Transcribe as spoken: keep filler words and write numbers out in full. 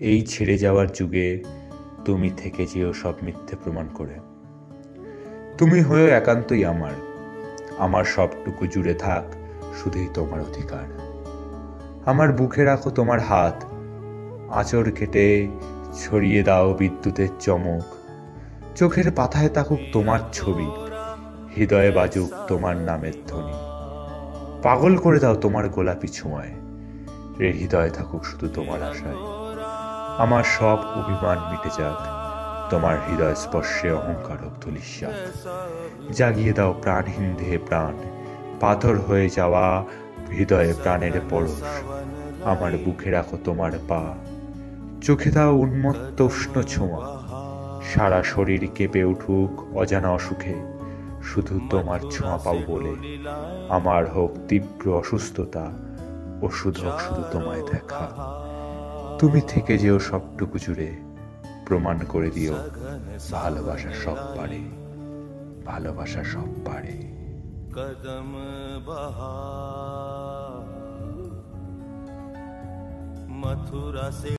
এই ছেড়ে যাওয়ার যুগে তুমি থেকে যেও সব মিথ্যে প্রমাণ করে। তুমি হয়েও একান্তই আমার, আমার সবটুকু জুড়ে থাক শুধুই তোমার অধিকার। আমার বুকে রাখো তোমার হাত, আঁচড় কেটে ছড়িয়ে দাও বিদ্যুতের চমক। চোখের পাতায় থাকুক তোমার ছবি, হৃদয়ে বাজুক তোমার নামের ধ্বনি। পাগল করে দাও তোমার গোলাপি ছোঁয়ায়, রে হৃদয়ে থাকুক শুধু তোমার আশায়। আমার সব অভিমান মিটে যাক, তোমার হৃদয় স্পর্শে অহংকার হোক ধূলিসাৎ। জাগিয়ে দাও প্রাণহীন দেহে প্রাণ, পাথর হয়ে যাওয়া হৃদয়ে প্রাণের পরশ। আমার বুকে রাখো তোমার পা, চোখে দাও উন্মত্ত উষ্ণ ছোঁয়া। সারা শরীর কেঁপে উঠুক অজানা অসুখে, শুধু তোমার ছোঁয়া পাও বলে। আমার হোক তীব্র অসুস্থতা, ওষুধ হোক শুধু তোমায় দেখা। তুমি থেকে যেও সবটুকু জুড়ে, প্রমাণ করে দিও ভালোবাসা সব পারে, ভালোবাসা সব পারে। কদম বহা মথুরা সে